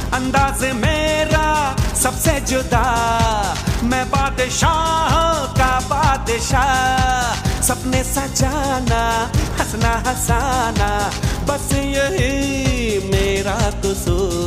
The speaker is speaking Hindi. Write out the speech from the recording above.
अंदाज मेरा सबसे जुदा, मैं बादशाह का बादशाह। सपने सजाना, हंसना हंसाना, बस यही मेरा कसूर।